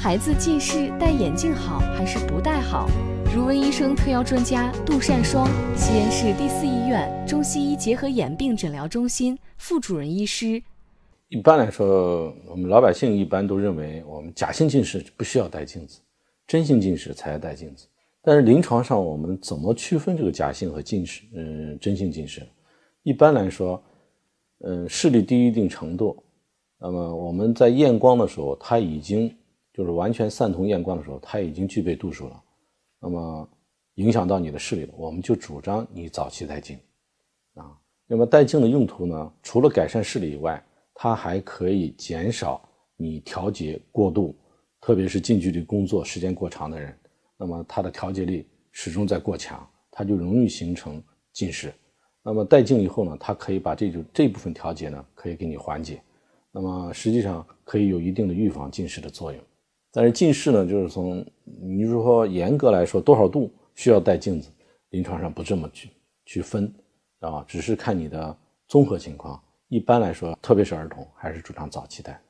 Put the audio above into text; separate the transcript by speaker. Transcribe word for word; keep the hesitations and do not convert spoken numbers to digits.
Speaker 1: 孩子近视戴眼镜好还是不戴好？如文医生特邀专家杜善双，西安市第四医院中西医结合眼病诊疗中心副主任医师。
Speaker 2: 一般来说，我们老百姓一般都认为我们假性近视不需要戴镜子，真性近视才要戴镜子。但是临床上我们怎么区分这个假性和近视，嗯，真性近视？一般来说，嗯，视力低于一定程度，那么我们在验光的时候，它已经就是完全散瞳验光的时候，它已经具备度数了，那么影响到你的视力了，我们就主张你早期戴镜啊。那么戴镜的用途呢，除了改善视力以外，它还可以减少你调节过度，特别是近距离工作时间过长的人，那么他的调节力始终在过强，他就容易形成近视。那么戴镜以后呢，它可以把这种这部分调节呢，可以给你缓解，那么实际上可以有一定的预防近视的作用。但是近视呢，就是从你如说严格来说多少度需要戴镜子，临床上不这么去去分啊，只是看你的综合情况。一般来说，特别是儿童，还是主张早期戴。